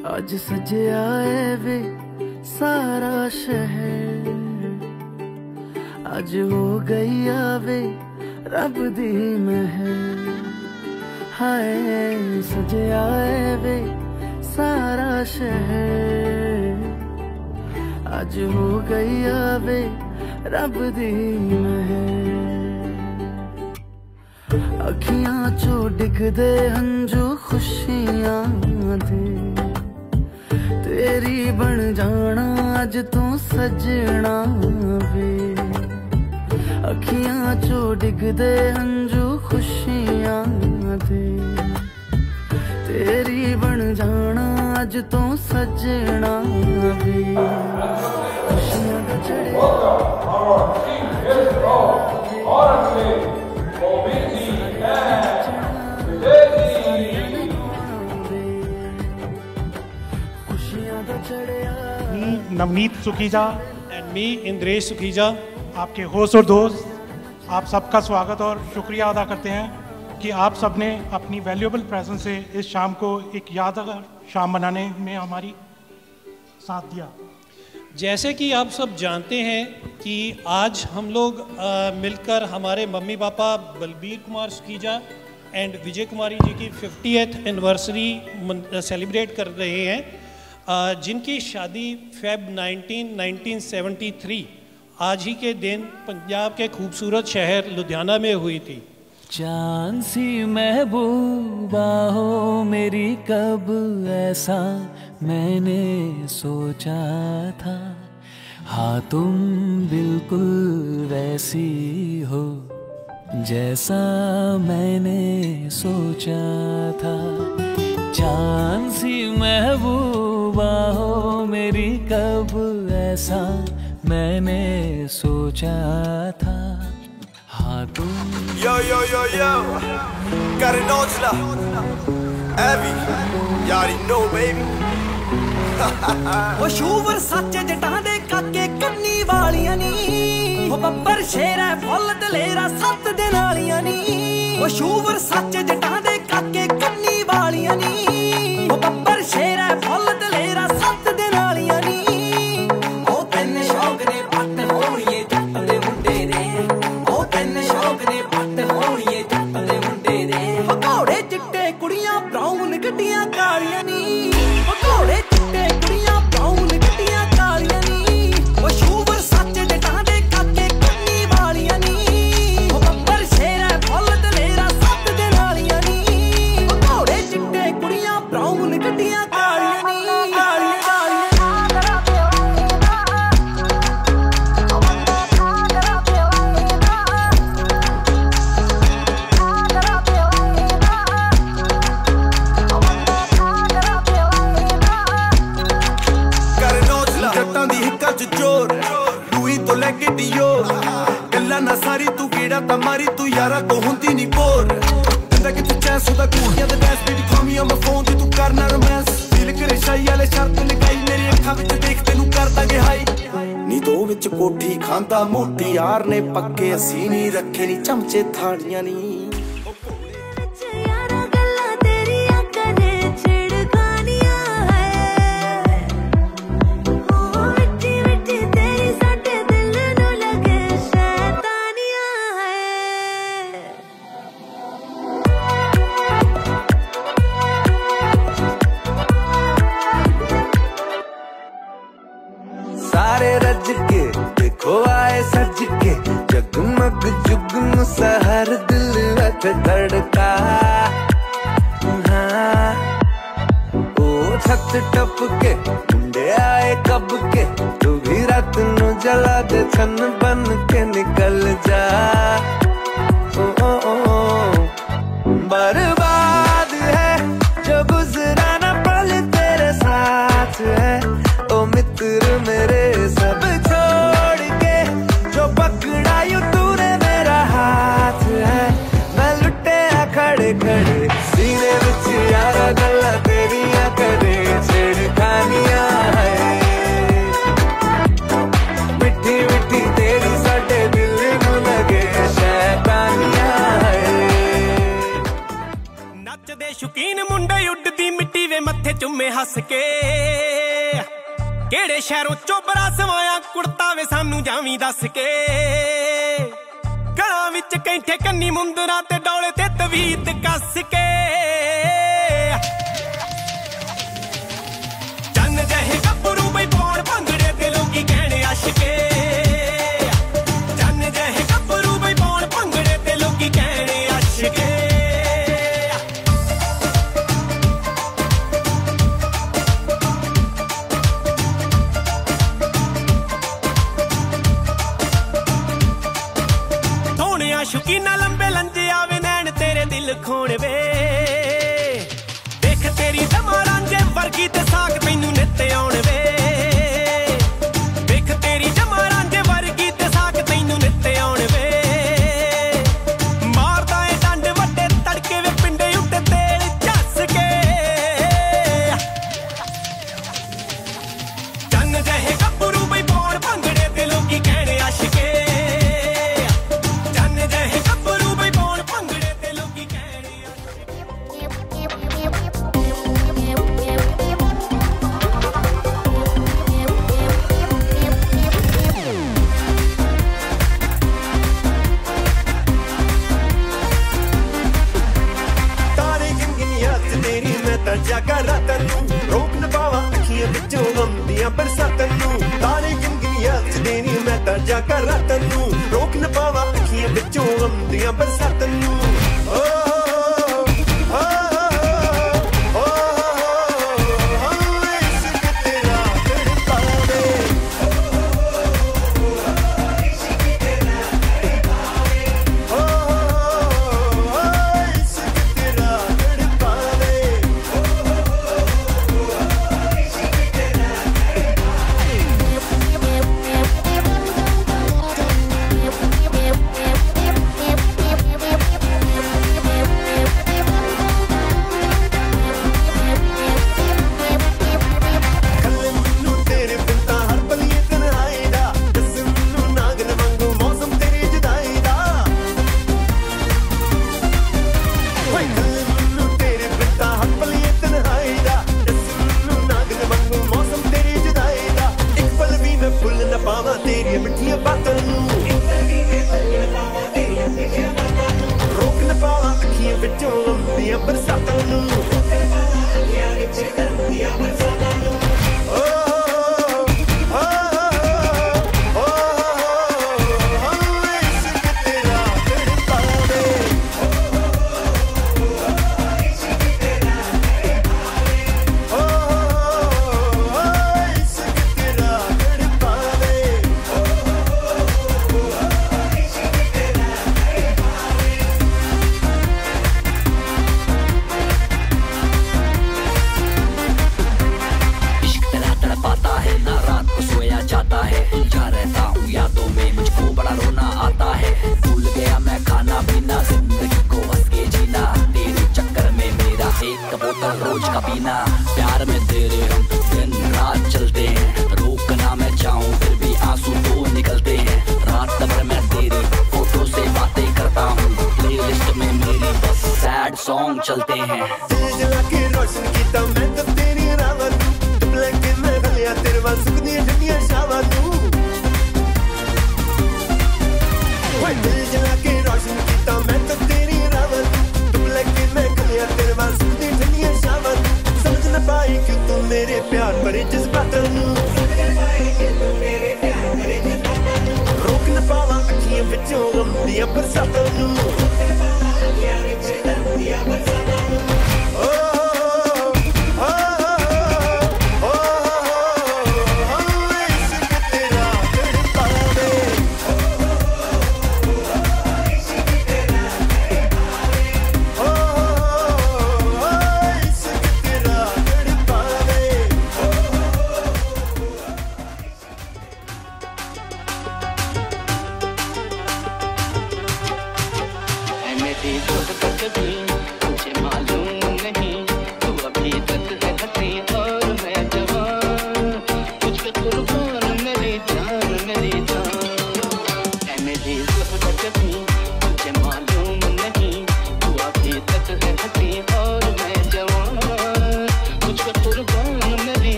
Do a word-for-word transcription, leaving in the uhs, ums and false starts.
आज सजया है वे सारा शहर, आज हो गई आवे रब दी महर। हाय सजया है वे सारा शहर, आज हो गई आवे रब दी महर। अखियां चो डिगदे हंजू खुशियां दे, तेरी बन जाना अज तू सजना वे। अखियां चो डिगदे हंजू खुशियां दे, तेरी बन जाना अज तू सजना वे। खुशियां दा चढ़े नवनीत सुखीजा एंड मी इंद्रेश सुखीजा, आपके होस्ट और दोस्त आप सबका स्वागत और शुक्रिया अदा करते हैं कि आप सब ने अपनी वैल्यूएबल प्रेजेंस से इस शाम को एक यादगार शाम बनाने में हमारी साथ दिया। जैसे कि आप सब जानते हैं कि आज हम लोग आ, मिलकर हमारे mummy papa Balbir Kumar Sukhija and Vijay Kumari ji की फिफ्टियथ एनिवर्सरी सेलिब्रेट कर रहे हैं, आ, जिनकी शादी Feb nineteen nineteen seventy three आज ही के दिन पंजाब के खूबसूरत शहर लुधियाना में हुई थी। चांद सी महबूबा हो मेरी, कब ऐसा मैंने सोचा था। हाँ तुम बिल्कुल वैसी हो जैसा मैंने सोचा था। चांद सी महबूबा हो मेरी, कब ऐसा मैंने सोचा था। हाँ तुम Yo, yo, yo, yo, Carnozla, Abby, you already know, baby. वो शूवर सच जटा दे काके कन्नी वालियां नी, वो बब्बर शेर है फुल दलेरा सत्त दिन वालियां नी। वो शूवर सच जटा दे काके कन्नी वालियां नी, वो बब्बर शेर है फुल दलेरा सत्त दिन वालियां नी। ओ तेन शौक ने पट होणीए जट दे मुंडे ने, ओ तेन शौक ने पट होणीए जट दे मुंडे ने। पकौड़े चिट्टे कुड़ियां ब्राउन गड्डियां कालियां नी, पकौड़े चिट्टे कुड़ियां ब्राउन गड्डियां कालियां नी। वो शूवर सच जटा दे काके कन्नी वालियां नी, वो बब्बर शेर है फुल दलेरा सत्त दिन वालियां नी। पकौड़े चिट्टे कुड़ियां ब्राउन गड्डियां कालियां नी, कालियां ना सारी तू कीड़ा तमारी तू यारा तो हुंदी नी बोर। जिंदा कि तू चैस होदा कुड़ियां दा डैस, baby call me on my phone ते तू करना रोमांस। दिल करे शाई वाले शर्त लगाई, मेरी अखां विच देख तैनू कर दांगे हाई। नी दो विच कोठी खांदा मोटी यार ने पक्के, असी नी रखे नी चमचे थालियां नी। सारे रज के देखो आए सज के, जगमग जुगनू सहर दिल वत धड़का। हाँ ओ छत टप के मुंडे आए कब के, तू भी रात नु जला दे छन बन के निकल जा। ओ ओ ओ बर्बाद है जो गुजरा ना पल तेरे साथ है। ओ मित्र मेरे सब छोड़ के जो पकड़ा यूं तूने मेरा हाथ है। मैं लुटे खड़े खड़े सीने विच यारा गल्ला तेरिया करे छेड़खानियां है। मिठी मिठी तेरी साडे दिल नू लगे शैतानियां है। नचदे शौकीन मुंडे उड्डदी मिट्टी वे मत्थे चुम में हस के केड़े शहरों चोबरा सवाया कुर्ता वे सानू जावी दस के गला विच कैंठे कन्नी मुंदरा ते डोले ते तवीत कस के चन्न जहे गब्बरू बई पौड़ भंगड़े ते लोकी कहने आशिके चन्न जहे गब्बरू बई पौड़ भंगड़े ते लोकी कहने आशिके शौकीना लंबे लंजे आवे नैन तेरे दिल खोण वे देख तेरी जमा रांझे वर्गी ते साग तैनू नित्ते आउण वे देख तेरी जमा रांझे वर्गी ते साग तैनू नित्ते आउण वे मारदा ए डंड वड्डे तड़के वे पिंडे उत्ते तेल झस के चन्न जहे गब्बरू बई पौड़ भंगड़े ते लोकी कहने आशिके जागा रातन नू रोक न पावा अखियां विचों गमदियां बरसातन नू तारे गिनगिनियां च देनी मैं तां जागा रातन नू रोक न पावा अखियां विचों गमदियां बरसातन नू ओ चलते हैं जला के रोशन कीता मैं तो तेरी रावा नू तुम लेके मैं गलिया तेरे वाल सुखदी ठंडियां शावा नू ओए दिल जला के रोशन कीता मैं तो तेरी रावा नू तुम लेके मैं गलिया तेरे वाल सुखदी ठंडियां शावा नू समझ न पाई कि तू मेरे प्यार भरे जज्बातां नू रोक न पावा अखियां विचों गमदियां बरसातां नू तू अभी तक है हसी और मैं जवान, कुछ कुछ